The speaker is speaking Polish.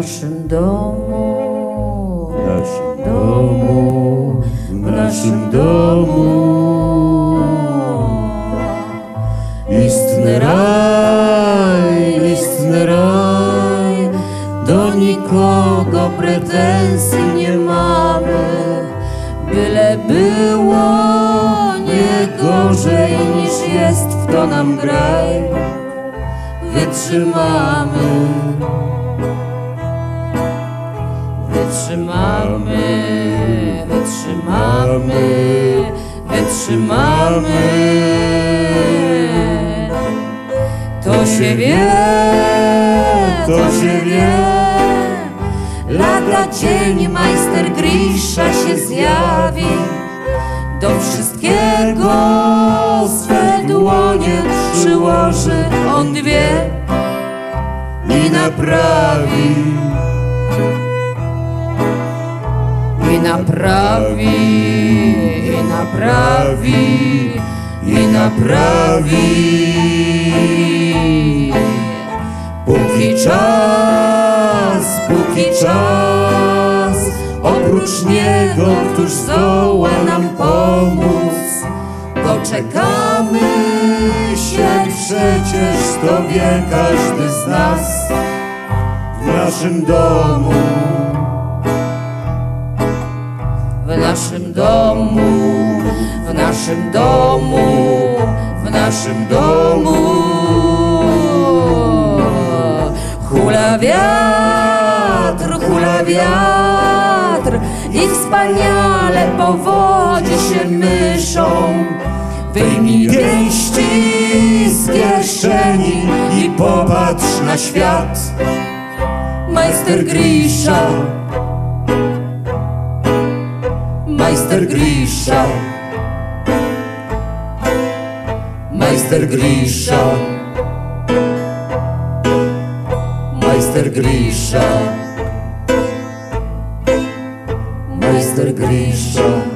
naszym domu, w naszym domu istny raj, do nikogo pretensji nie mamy, byle było nie gorzej niż jest, w to nam graj, wytrzymamy. To się wie, lada dzień majster Grisza się zjawi, do wszystkiego swe dłonie przyłoży, on wie i naprawi. I naprawi. Póki czas, oprócz niego któż zdoła nam pomóc? Doczekamy się przecież, to wie każdy z nas, w naszym domu. W naszym domu hula wiatr i wspaniale powodzi się myszą. Wyjmij pięści z kieszeni i popatrz na świat, majster Grisza. Majster Grisza.